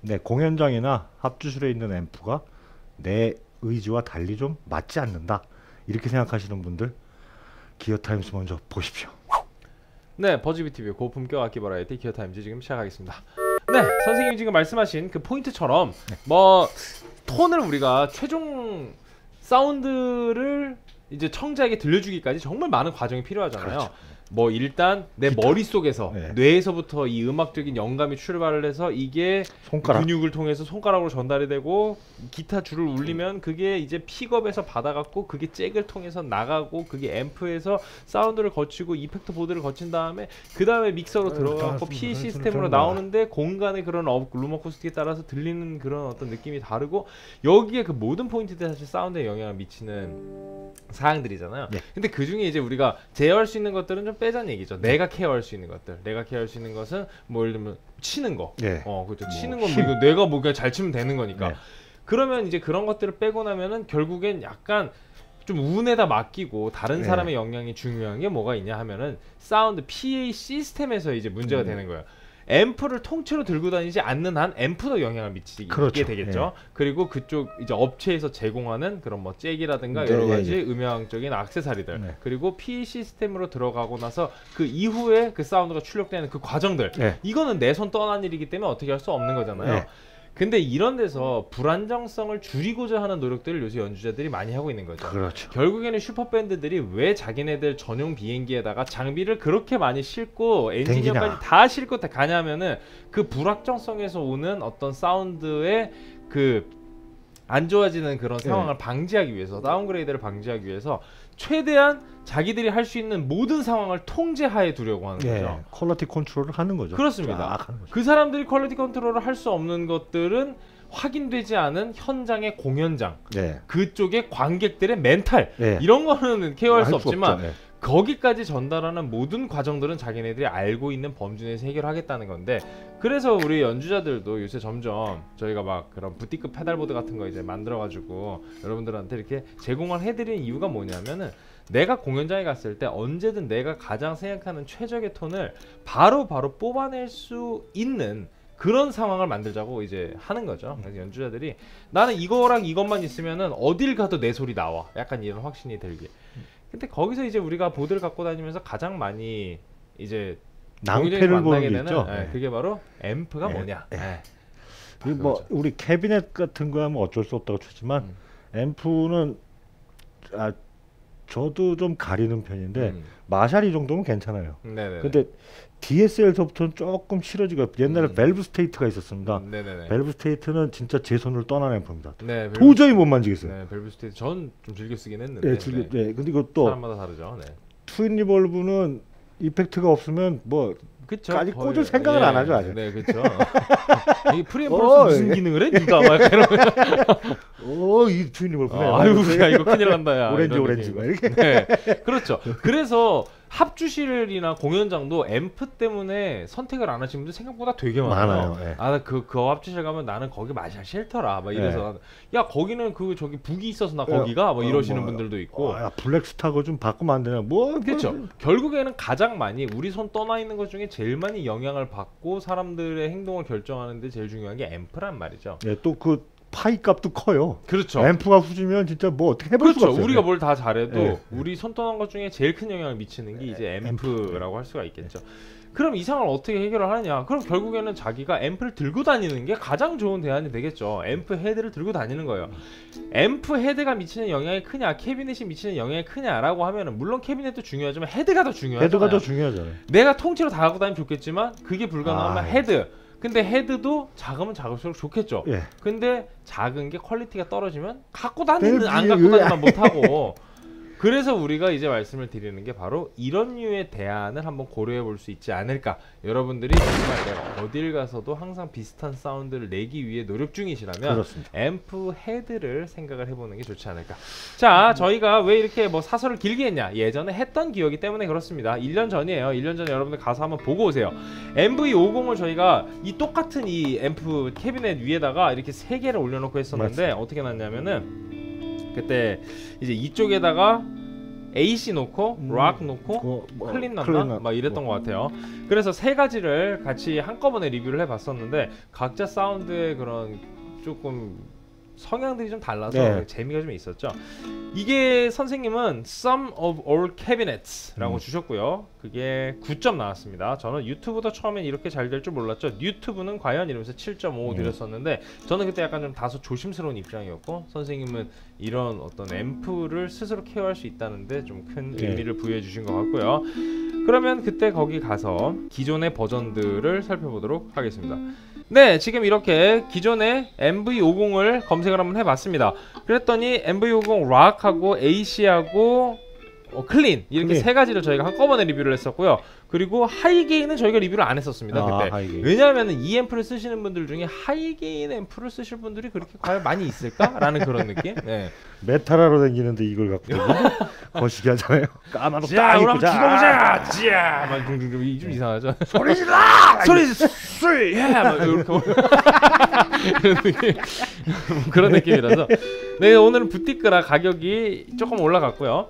네, 공연장이나 합주실에 있는 앰프가 내 의지와 달리 좀 맞지 않는다. 이렇게 생각하시는 분들 기어타임스 먼저 보십시오. 네, 버즈비티뷰 고품격 악기 버라이어티 기어타임즈 지금 시작하겠습니다. 네, 선생님이 지금 말씀하신 그 포인트처럼 뭐 톤을 우리가 최종 사운드를 이제 청자에게 들려주기까지 정말 많은 과정이 필요하잖아요. 그렇죠. 뭐 일단 내 기타. 머릿속에서 네. 뇌에서부터 이 음악적인 영감이 출발을 해서 이게 손가락. 근육을 통해서 손가락으로 전달이 되고 기타 줄을 울리면 그게 이제 픽업에서 받아갖고 그게 잭을 통해서 나가고 그게 앰프에서 사운드를 거치고 이펙터 보드를 거친 다음에 그 다음에 믹서로 들어가고 PA 시스템으로 나오는데 공간의 그런 룸 어쿠스틱에 따라서 들리는 그런 어떤 느낌이 다르고 여기에 그 모든 포인트들이 사실 사운드에 영향을 미치는 사항들이잖아요. 네. 근데 그 중에 이제 우리가 제어할 수 있는 것들은 좀 빼자는 얘기죠. 내가 케어할 수 있는 것들. 내가 케어할 수 있는 것은 뭐 예를 들면 치는 거. 네. 그렇죠. 뭐 치는 건 뭐 이거 내가 뭐 그냥 잘 치면 되는 거니까. 네. 그러면 이제 그런 것들을 빼고 나면은 결국엔 약간 좀 운에다 맡기고 다른 네. 사람의 영향이 중요한 게 뭐가 있냐 하면은 사운드 PA 시스템에서 이제 문제가 되는 거예요. 앰프를 통째로 들고 다니지 않는 한 앰프도 영향을 미치게 그렇죠. 되겠죠. 예. 그리고 그쪽 이제 업체에서 제공하는 그런 뭐 잭이라든가 네, 여러 예, 가지 예. 음향적인 액세서리들 네. 그리고 PA 시스템으로 들어가고 나서 그 이후에 그 사운드가 출력되는 그 과정들 네. 이거는 내 손 떠난 일이기 때문에 어떻게 할 수 없는 거잖아요. 네. 근데 이런 데서 불안정성을 줄이고자 하는 노력들을 요새 연주자들이 많이 하고 있는 거죠. 그렇죠. 결국에는 슈퍼밴드들이 왜 자기네들 전용 비행기에다가 장비를 그렇게 많이 싣고 엔지니어까지 다 싣고 다 가냐면은 그 불확정성에서 오는 어떤 사운드의 그 안 좋아지는 그런 상황을 방지하기 위해서 다운그레이드를 방지하기 위해서 최대한 자기들이 할 수 있는 모든 상황을 통제하에 두려고 하는 거죠. 퀄리티 컨트롤을 하는 거죠. 그렇습니다. 하는 거죠. 그 사람들이 퀄리티 컨트롤을 할 수 없는 것들은 확인되지 않은 현장의 공연장, 네. 그쪽의 관객들의 멘탈 네. 이런 거는 케어할 수 할 수 없지만 없죠. 네. 거기까지 전달하는 모든 과정들은 자기네들이 알고 있는 범주 내에서 해결하겠다는 건데 그래서 우리 연주자들도 요새 점점 저희가 막 그런 부티크 페달보드 같은 거 이제 만들어가지고 여러분들한테 이렇게 제공을 해드리는 이유가 뭐냐면은 내가 공연장에 갔을 때 언제든 내가 가장 생각하는 최적의 톤을 바로바로 뽑아낼 수 있는 그런 상황을 만들자고 이제 하는 거죠. 그래서 연주자들이 나는 이거랑 이것만 있으면은 어딜 가도 내 소리 나와. 약간 이런 확신이 들게. 근데 거기서 이제 우리가 보드를 갖고 다니면서 가장 많이 이제 낭패를 보는 게 되는 있죠. 그게 바로 앰프가 네. 뭐냐. 네. 네. 그리고 뭐 우리 캐비넷 같은 거 하면 어쩔 수 없다고 치지만 앰프는 저도 좀 가리는 편인데 마샬 이 정도면 괜찮아요. 네네. 근데 DSL서부터는 조금 싫어지고 옛날에 밸브 스테이트가 있었습니다. 네네네. 밸브 스테이트는 진짜 제 손을 떠난 앰프입니다. 네, 도저히 못 만지겠어요. 네, 밸브 스테이트 전 좀 즐겨 쓰긴 했는데. 네, 네. 근데 이것도 사람마다 다르죠. 네. 트윈 리볼브는 이펙트가 없으면 뭐 그쵸. 까지 꽂을 생각을 안 하죠, 아직. 네, 그렇죠. 이 프리앰프로서 무슨 기능을 해? 니가 막 이러면 이 트윈 리볼브네. 아유, 야 이거 큰일 난다, 야. 오렌지 막 이렇게. 네, 그렇죠. 그래서 합주실이나 공연장도 앰프 때문에 선택을 안 하시는 분들 생각보다 되게 많아요. 네. 그 합주실 가면 나는 거기 마샬 싫더라. 막 이래서 야 거기는 그 저기 북이 있어서 나 거기가 뭐 이러시는 분들도 있고. 야 블랙스타고 좀 바꾸면 안 되냐? 뭐 그렇죠. 결국에는 가장 많이 우리 손 떠나 있는 것 중에 제일 많이 영향을 받고 사람들의 행동을 결정하는데 제일 중요한 게 앰프란 말이죠. 네, 또 그 파이 값도 커요. 그렇죠. 앰프가 후지면 진짜 뭐 어떻게 해볼 수가 없어요. 우리가 뭘 다 잘해도 네. 우리 손 떠난 것 중에 제일 큰 영향을 미치는 게 이제 앰프라고 할 수가 있겠죠. 그럼 이 상황을 어떻게 해결을 하느냐? 그럼 결국에는 자기가 앰프를 들고 다니는 게 가장 좋은 대안이 되겠죠. 앰프 헤드를 들고 다니는 거예요. 앰프 헤드가 미치는 영향이 크냐, 캐비넷이 미치는 영향이 크냐라고 하면은 물론 캐비넷도 중요하지만 헤드가 더 중요하잖아요. 헤드가 더 중요하잖아요. 내가 통째로 다 갖고 다니면 좋겠지만 그게 불가능하면 헤드. 근데 헤드도 작으면 작을수록 좋겠죠. 예. 근데 작은 게 퀄리티가 떨어지면 갖고 다니는 안 갖고 다니면 못하고. 그래서 우리가 이제 말씀을 드리는 게 바로 이런 류의 대안을 한번 고려해 볼 수 있지 않을까. 여러분들이 정말 내가 어딜 가서도 항상 비슷한 사운드를 내기 위해 노력 중이시라면 그렇습니다. 앰프 헤드를 생각을 해보는 게 좋지 않을까. 자, 저희가 왜 이렇게 뭐 사설을 길게 했냐. 예전에 했던 기억이 때문에 그렇습니다. 1년 전이에요. 1년 전에 여러분들 가서 한번 보고 오세요. MV50을 저희가 이 똑같은 이 앰프 캐비넷 위에다가 이렇게 3개를 올려놓고 했었는데 맞습니다. 어떻게 났냐면은 그때 이제 이쪽에다가 AC 놓고 락 놓고 클린 났나? 막 이랬던 것 같아요. 그래서 세 가지를 같이 한꺼번에 리뷰를 해봤었는데 각자 사운드의 그런 조금 성향들이 좀 달라서 네. 재미가 좀 있었죠. 이게 선생님은 Sum of All Cabinets라고 주셨고요. 그게 9점 나왔습니다. 저는 유튜브도 처음엔 이렇게 잘 될 줄 몰랐죠. 유튜브는 과연 이러면서 7.5 드렸었는데 저는 그때 약간 좀 다소 조심스러운 입장이었고 선생님은 이런 어떤 앰프를 스스로 케어할 수 있다는데 좀 큰 의미를 부여해 주신 것 같고요. 그러면 그때 거기 가서 기존의 버전들을 살펴보도록 하겠습니다. 네, 지금 이렇게 기존의 MV50을 검색을 한번 해봤습니다. 그랬더니 MV50 락하고 AC하고 클린 이렇게 세 가지를 저희가 한꺼번에 리뷰를 했었고요. 그리고 하이게인은 저희가 리뷰를 안 했었습니다. 그때. 하이게인. 왜냐하면 이 앰프를 쓰시는 분들 중에 하이게인 앰프를 쓰실 분들이 그렇게 과연 많이 있을까라는 그런 느낌. 네. 메탈하러 다니는데 이걸 갖고 거시기 하잖아요. 까마도 자, 우리 한번 죽어보자. 자, 막 좀 이상하죠. 소리 질러! 소리 술, 예, 막 이렇게 그런 느낌, 그런 느낌이라서. 네, 오늘은 부티크라 가격이 조금 올라갔고요.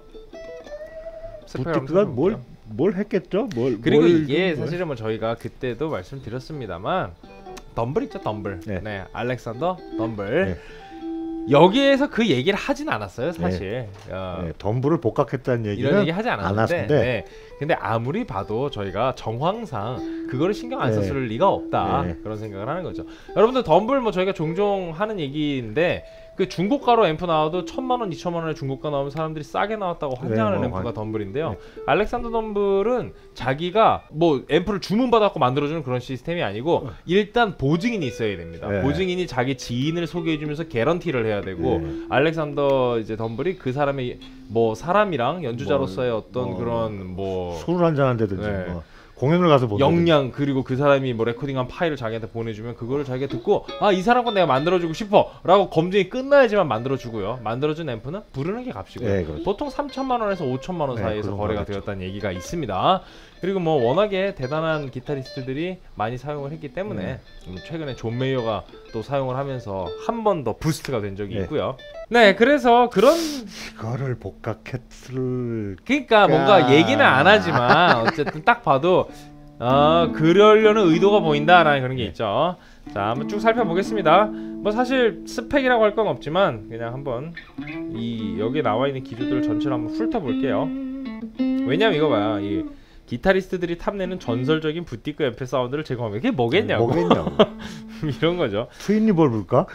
부티크가 뭘 했겠죠? 그리고 이게 사실은 뭐 저희가 그때도 말씀드렸습니다만 덤블 있죠, 덤블. 네, 알렉산더 덤블. 네. 여기에서 그 얘기를 하진 않았어요, 사실. 덤블을 복각했다는 얘기는 이런 얘기 하지 않았는데. 네. 근데 아무리 봐도 저희가 정황상 그거를 신경 안 썼을 리가 없다 그런 생각을 하는 거죠. 여러분들 덤블 뭐 저희가 종종 하는 얘기인데 그 중고가로 앰프 나와도 1000만원, 2000만원의 중고가 나오면 사람들이 싸게 나왔다고 환장하는 앰프가 덤블인데요. 알렉산더 덤블은 자기가 뭐 앰프를 주문받아갖고 만들어주는 그런 시스템이 아니고 일단 보증인이 있어야 됩니다. 보증인이 자기 지인을 소개해주면서 개런티를 해야 되고 알렉산더 이제 덤블이 그 사람의 뭐 사람이랑 연주자로서의 어떤 그런 뭐 술을 한잔 한다든지 뭐 공연을 가서 보는 역량 그리고 그 사람이 뭐 레코딩한 파일을 자기한테 보내주면 그거를 자기가 듣고 아, 이 사람과 내가 만들어주고 싶어 라고 검증이 끝나야지만 만들어주고요. 만들어준 앰프는 부르는 게 값이고요. 그렇죠. 보통 3천만원에서 5천만원 사이에서 거래가 되었다는 얘기가 있습니다. 그리고 뭐 워낙에 대단한 기타리스트들이 많이 사용을 했기 때문에 최근에 존 메이어가 또 사용을 하면서 한 번 더 부스트가 된 적이 있고요. 네, 그래서 그런 이거를 복각했을 그러니까 뭔가 얘기는 안 하지만 어쨌든 딱 봐도 그러려는 의도가 보인다라는 그런 게 있죠. 자, 한번 쭉 살펴보겠습니다. 뭐 사실 스펙이라고 할 건 없지만 그냥 한번 이 여기에 나와 있는 기조들을 전체를 한번 훑어볼게요. 왜냐면 이거 봐요. 이 기타리스트들이 탐내는 전설적인 부티크 앰프 사운드를 제공하면 이게 뭐겠냐고. 이런 거죠. 트윈 리볼브일까?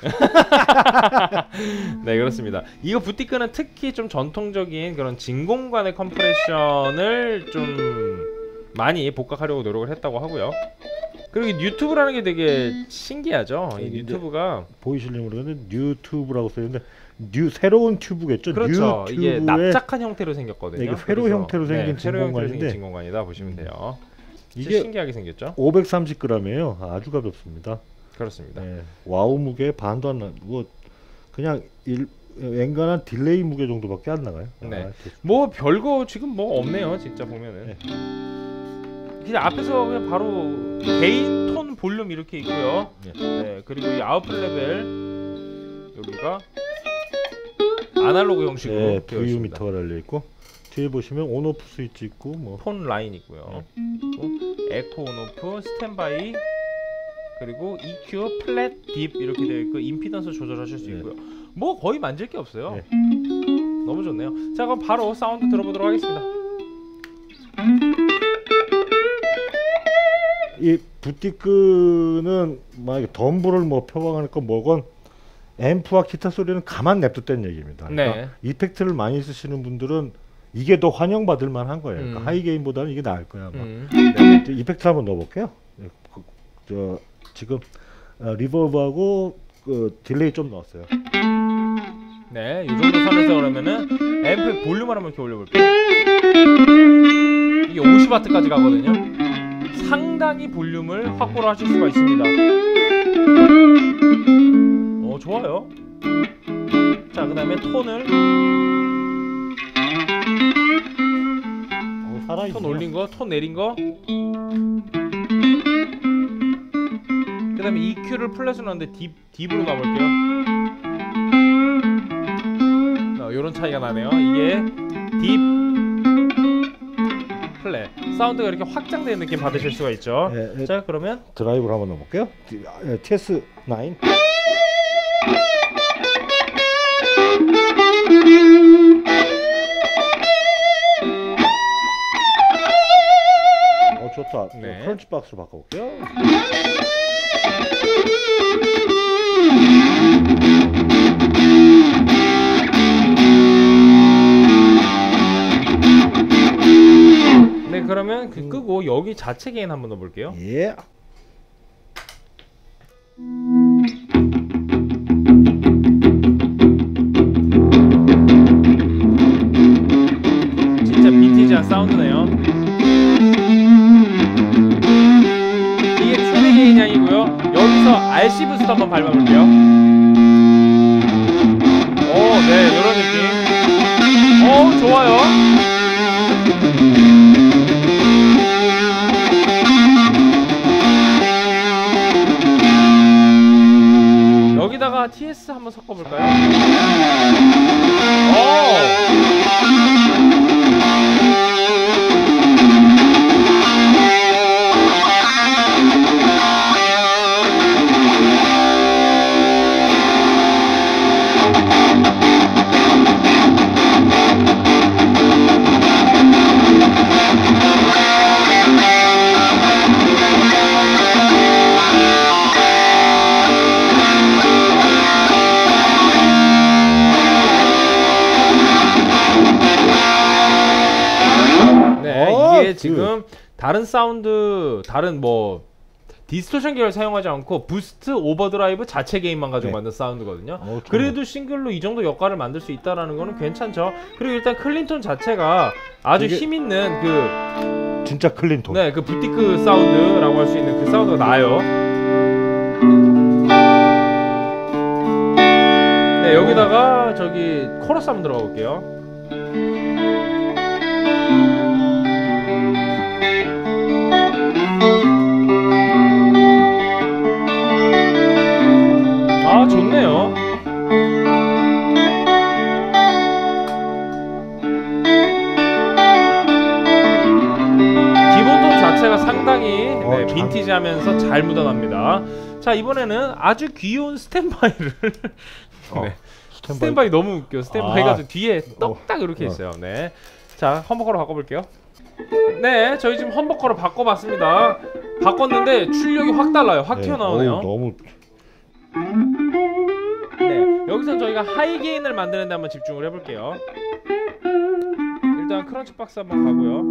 네, 그렇습니다. 이거 부티크는 특히 좀 전통적인 그런 진공관의 컴프레션을 좀 많이 복각하려고 노력을 했다고 하고요. 그리고 유튜브라는 게 되게 신기하죠. 이 유튜브가 보이시려면 모르겠는데 뉴튜브라고 써있는데 새로운 튜브겠죠. 그렇죠. 이게 납작한 형태로 생겼거든요. 이게 회로 형태로 생긴 진공관인데 진공관이다 보시면 돼요. 이게 신기하게 생겼죠. 530g이에요. 아주 가볍습니다. 그렇습니다. 와우 무게 반도 안 나고 그냥 엔간한 딜레이 무게 정도밖에 안 나가요. 네. 뭐 별거 지금 뭐 없네요. 진짜 보면은. 그냥 앞에서 그냥 바로 개인 톤 볼륨 이렇게 있고요. 네. 그리고 이 아웃풋 레벨 여기가 아날로그 형식으로 되어 있습니다. VU 미터가 달려 있고 뒤에 보시면 온오프 스위치 있고 뭐 폰 라인 있고요. 에코 온오프, 스탠바이 그리고 EQ, 플랫, 딥 이렇게 되어 있고 임피던스 조절하실 수 있고요. 뭐 거의 만질 게 없어요. 너무 좋네요. 자, 그럼 바로 사운드 들어보도록 하겠습니다. 이 부티크는 만약에 덤블을 뭐 표방할 건 뭐건 앰프와 기타 소리는 가만 냅뒀다는 얘기입니다. 그러니까 이펙트를 많이 쓰시는 분들은 이게 더 환영받을 만한 거예요. 그러니까 하이게인보다는 이게 나을 거야. 네, 이펙트 한번 넣어볼게요. 지금 리버브하고 딜레이 좀 넣었어요. 네, 이 정도 선에서 그러면은 앰프 볼륨을 한번 이렇게 올려볼게요. 이게 50W까지 가거든요. 상당히 볼륨을 확보를 하실 수가 있습니다. 좋아요. 자, 그 다음에 톤을 톤 올린 거, 톤 내린 거. 그 다음에 EQ를 플랫으로 넣는데 딥으로 가볼게요. 요런 차이가 나네요. 이게 딥 사운드가 이렇게 확장된 느낌 받으실 수가 있죠. 예, 예. 자, 그러면 드라이브를 한번 넣어볼게요. TS9. 좋다. 네. 크런치 박스로 바꿔볼게요. 네, 그러면 끄고 여기 자체 게인 한번 넣어볼게요. 예. 진짜 빈티지한 사운드네요. 이게 최대 게인 양이고요. 여기서 RC 부스트 한번 밟아볼게요. 오, 네, 이런 느낌. 오, 좋아요. 여기다가 TS 한번 섞어볼까요? 이게 지금 다른 사운드, 다른 뭐 디스토션 계열 사용하지 않고 부스트, 오버드라이브 자체 게인만 가지고 만든 사운드거든요. 그래도 싱글로 이 정도 역할을 만들 수 있다라는 거는 괜찮죠. 그리고 일단 클린톤 자체가 아주 힘있는 그 진짜 클린톤. 네, 그 부티크 사운드라고 할 수 있는 그 사운드가 나요. 네, 여기다가 저기 코러스 한번 들어가 볼게요. 아, 좋네요. 기본톤 자체가 상당히 빈티지하면서 잘 묻어납니다. 자, 이번에는 아주 귀여운 스탠바이를 네. 스탠바이 너무 웃겨. 스탠바이가 뒤에 떡딱 이렇게 있어요. 네. 자, 험버커로 바꿔볼게요. 네, 저희 지금 험버커로 바꿔봤습니다. 바꿨는데 출력이 확 달라요. 확 튀어나오네요. 너무. 네, 여기서 저희가 하이 게인을 만드는데 한번 집중을 해볼게요. 일단 크런치 박스 한번 가고요.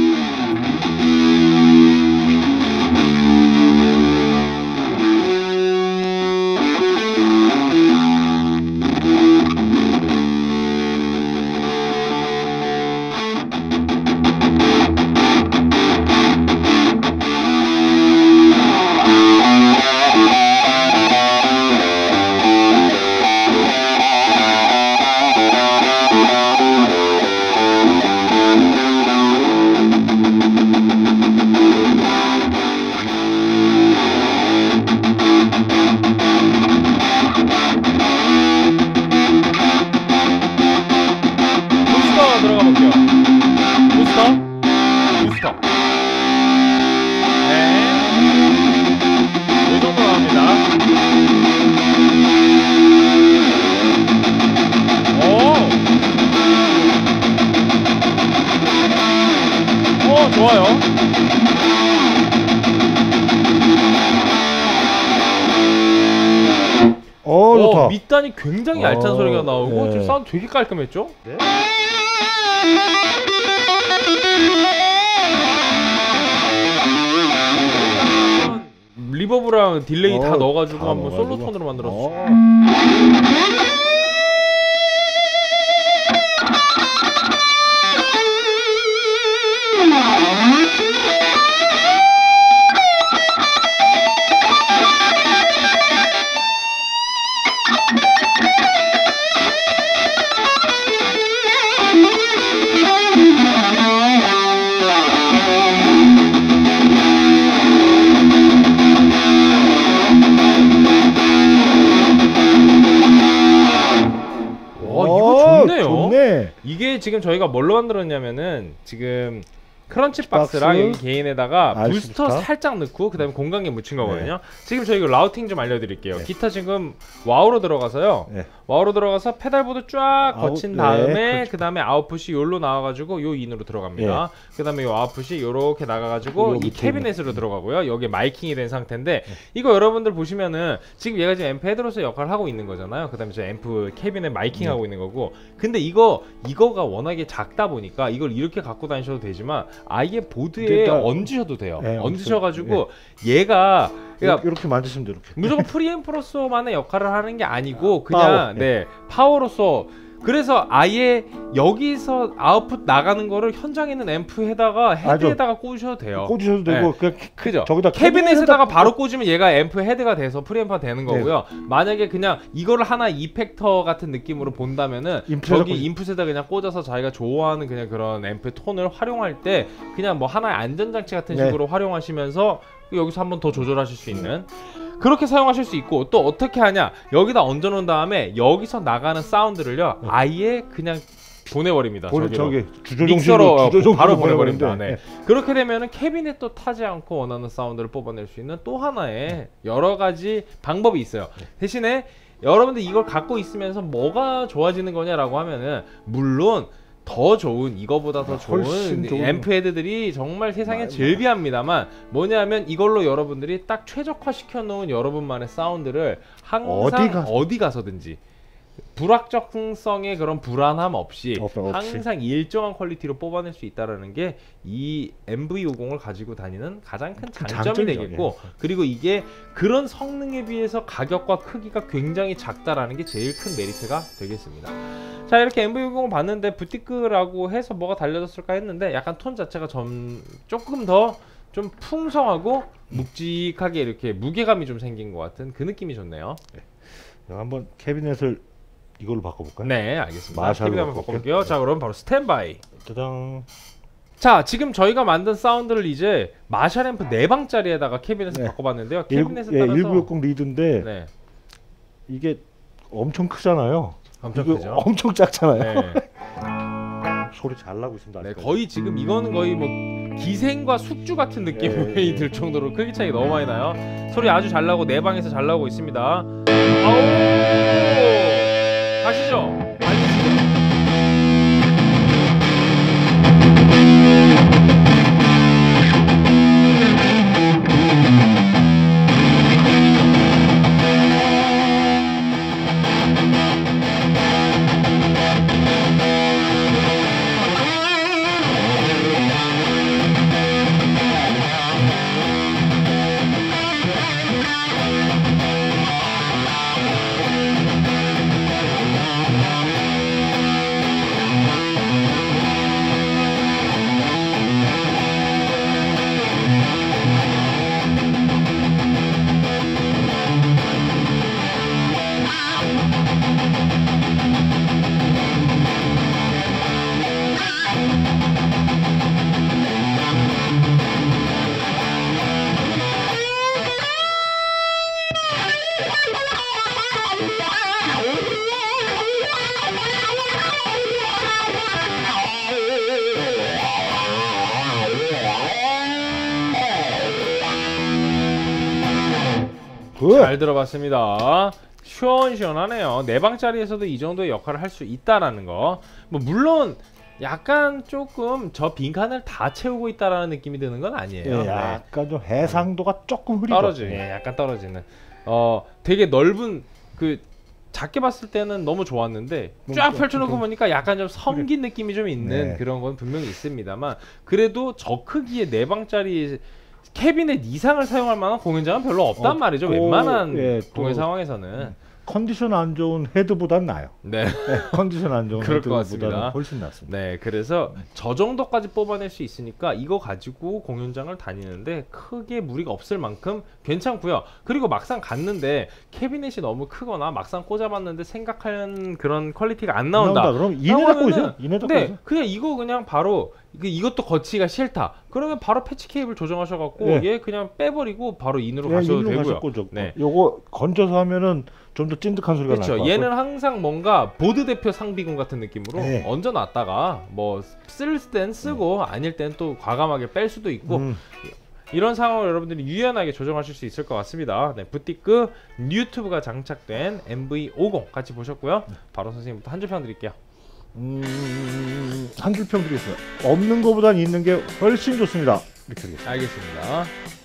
들어가 볼게요. 부스터. 네, 이 정도 나옵니다. 오, 좋아요. 좋다. 밑단이 굉장히 알찬 소리가 나오고 지금 사운드 되게 깔끔했죠? 네. 리버브랑 딜레이 다 넣어가지고 한번 솔로 톤으로 만들었어. 이거 좋네요. 좋네. 이게 지금 저희가 뭘로 만들었냐면은 지금 크런치 박스랑 박스, 여기 개인에다가 RC 부스터 부스터. 살짝 넣고 그다음에 공간계 묻힌 거거든요. 지금 저희 이거 라우팅 좀 알려드릴게요. 기타 지금 와우로 들어가서요. 와우로 들어가서 페달보드 쫙 거친 다음에 그다음에 아웃풋이 요로 나와가지고 요 인으로 들어갑니다. 그다음에 요 아웃풋이 요렇게 나가가지고 이 캐비넷으로 들어가고요. 여기 마이킹이 된 상태인데 이거 여러분들 보시면은 지금 얘가 지금 앰프 헤드로서 역할을 하고 있는 거잖아요. 그다음에 저 앰프 캐비넷 마이킹 하고 있는 거고. 근데 이거가 워낙에 작다 보니까 이걸 이렇게 갖고 다니셔도 되지만 아예 보드에 얹으셔도 돼요. 얹으셔가지고 얘가 그러니까 이렇게 만드시면 돼요. 이렇게. 무조건 프리앰프로서만의 역할을 하는 게 아니고 그냥 파워로서 그래서 아예 여기서 아웃풋 나가는 거를 현장에 있는 앰프에다가 헤드에다가 꽂으셔도 돼요. 꽂으셔도 되고 그죠? 저기다 캐비넷에다가 바로 꽂으면 얘가 앰프 헤드가 돼서 프리앰프가 되는 거고요. 만약에 그냥 이거를 하나 이펙터 같은 느낌으로 본다면은 저기 인풋에다 그냥 꽂아서 자기가 좋아하는 그냥 그런 앰프 톤을 활용할 때 그냥 뭐 하나의 안전장치 같은 식으로 활용하시면서 여기서 한번 더 조절하실 수 있는 그렇게 사용하실 수 있고 또 어떻게 하냐 여기다 얹어 놓은 다음에 여기서 나가는 사운드를요 아예 그냥 보내버립니다. 저기 믹서로 바로 보내버립니다. 그렇게 되면은 캐비넷도 타지 않고 원하는 사운드를 뽑아낼 수 있는 또 하나의 여러 가지 방법이 있어요. 대신에 여러분들 이걸 갖고 있으면서 뭐가 좋아지는 거냐라고 하면은 물론 더 좋은 이거보다 더 좋은 앰프 헤드들이 정말 세상에 즐비합니다만 뭐냐면 이걸로 여러분들이 딱 최적화 시켜 놓은 여러분만의 사운드를 항상 어디 가서든지 불확정성의 그런 불안함 없이 항상 일정한 퀄리티로 뽑아낼 수 있다라는 게 이 MV50을 가지고 다니는 가장 큰 장점이 되겠고 그리고 이게 그런 성능에 비해서 가격과 크기가 굉장히 작다라는 게 제일 큰 메리트가 되겠습니다. 자 이렇게 MV60을 봤는데 부티크라고 해서 뭐가 달려졌을까 했는데 약간 톤 자체가 조금 더 좀 풍성하고 묵직하게 이렇게 무게감이 좀 생긴 것 같은 그 느낌이 좋네요. 한번 캐비넷을 이걸로 바꿔볼까요? 네 알겠습니다. 캐비넷 한번 바꿔볼게요. 자 그럼 바로 스탠바이. 짜잔. 자 지금 저희가 만든 사운드를 이제 마샬 앰프 4방짜리에다가 캐비넷을 바꿔봤는데요. 캐비넷에 따라서 1960 리드인데 이게 엄청 크잖아요. 엄청 크죠. 엄청 작잖아요. 소리 잘 나고 있습니다. 거의 지금 이거는 거의 뭐 기생과 숙주 같은 느낌이 들 정도로 크기 차이 너무 많이 나요. 소리 아주 잘 나고 4방에서 잘 나오고 있습니다. 아우 가시죠. 잘 들어봤습니다. 시원시원하네요. 4방짜리에서도 이 정도의 역할을 할 수 있다라는 거. 뭐 물론 약간 조금 저 빈칸을 다 채우고 있다라는 느낌이 드는 건 아니에요. 약간 좀 해상도가 조금 흐리죠. 약간 떨어지는. 되게 넓은 그 작게 봤을 때는 너무 좋았는데 쫙 펼쳐놓고 보니까 약간 좀 섬긴 느낌이 좀 있는 그런 건 분명히 있습니다만 그래도 저 크기의 4방짜리 캐비넷 이상을 사용할 만한 공연장은 별로 없단 말이죠. 웬만한 동해 상황에서는. 컨디션 안 좋은 헤드보단 나아요. 컨디션 안 좋은 그럴 것 같습니다. 헤드보다는 훨씬 낫습니다. 그래서 저 정도까지 뽑아낼 수 있으니까 이거 가지고 공연장을 다니는데 크게 무리가 없을 만큼 괜찮고요. 그리고 막상 갔는데 캐비넷이 너무 크거나 막상 꽂아봤는데 생각하는 그런 퀄리티가 안 나온다. 그럼 이네다 꽂으세요. 그냥 이거 그냥 바로 이것도 거치기가 싫다. 그러면 바로 패치 케이블 조정하셔갖고 얘 그냥 빼버리고 바로 인으로 가셔도 되고요. 요거 건져서 하면은 좀 더 찐득한 소리가 날 것 그렇죠. 같고. 얘는 항상 뭔가 보드 대표 상비군 같은 느낌으로 네. 얹어놨다가 뭐 쓸 땐 쓰고 아닐 땐 또 과감하게 뺄 수도 있고 이런 상황을 여러분들이 유연하게 조정하실 수 있을 것 같습니다. 네, 부티크 뉴튜브가 장착된 MV50 같이 보셨고요. 바로 선생님부터 한 줄 평 드릴게요. 한 줄 평 드리겠습니다. 없는 것보단 있는 게 훨씬 좋습니다. 이렇게 드리겠습니다. 알겠습니다.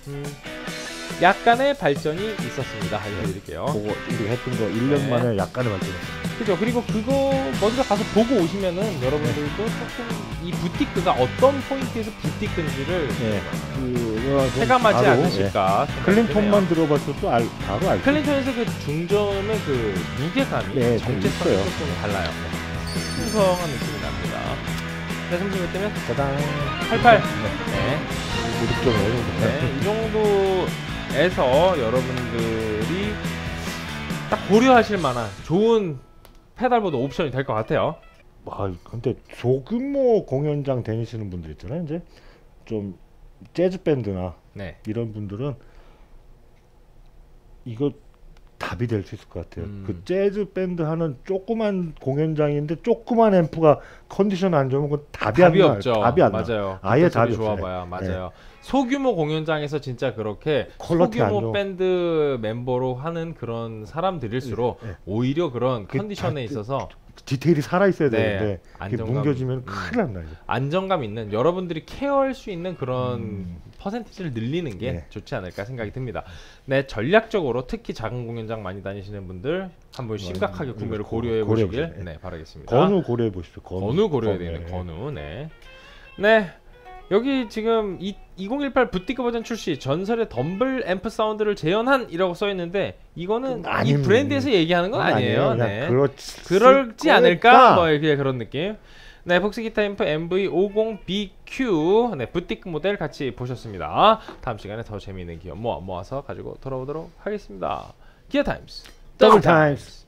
약간의 발전이 있었습니다. 이렇게 드릴게요. 그거 우리가 했던 거 1년 네. 만에 약간의 발전이었습니다. 그죠. 그리고 그거 먼저 가서 보고 오시면은 여러분들도 조금 이 부티크가 어떤 포인트에서 부티크인지를 체감하지 바로, 않으실까. 클린톤만 들어봤을 또 바로 알죠. 클린턴에서 그 중전의 그 무게감이 네, 정체성이 있어요. 조금 달라요. 풍성한 느낌이 납니다. 네, 점수몇 대면? 짜잔. 88. 네. 네, 이 정도에서 여러분들이 딱 고려하실 만한 좋은 페달보드 옵션이 될 것 같아요. 근데 소규모 공연장 다니시는 분들 있잖아요. 이제 좀 재즈 밴드나 네. 이런 분들은 이거 답이 될 수 있을 것 같아요. 그 재즈 밴드 하는 조그만 공연장인데 조그만 앰프가 컨디션 안 좋으면 그건 답이 안 나요. 없죠. 답이 안 맞아요. 나. 아예 답이 좋아봐야 없어요. 맞아요. 소규모 공연장에서 진짜 그렇게 퀄리티 안 소규모 좋아. 밴드 멤버로 하는 그런 사람들일수록 오히려 그런 그 컨디션에 있어서 디테일이 살아 있어야 네, 되는데 그게 안정감. 뭉겨지면 큰일 난다. 이거. 안정감 있는 여러분들이 케어할 수 있는 그런 퍼센티지를 늘리는 게 네. 좋지 않을까 생각이 듭니다. 네, 전략적으로 특히 작은 공연장 많이 다니시는 분들 한번 심각하게 구매를 고려해 보시길 네. 네, 바라겠습니다. 건우 고려해 보십시오. 건우 고려해야 되는 건우. 네. 네. 여기 지금 2018 부티크 버전 출시 전설의 덤블 앰프 사운드를 재현한이라고 써 있는데 이거는 이 브랜드에서 얘기하는 건 아니에요. 네. 그럴지 않을까? 뭐 이렇게 그런 느낌. 네, 폭스 기타 앰프 MV50BQ 네, 부티크 모델 같이 보셨습니다. 다음 시간에 더 재미있는 기어 모아서 가지고 돌아오도록 하겠습니다. 기어 타임스 더블 타임스.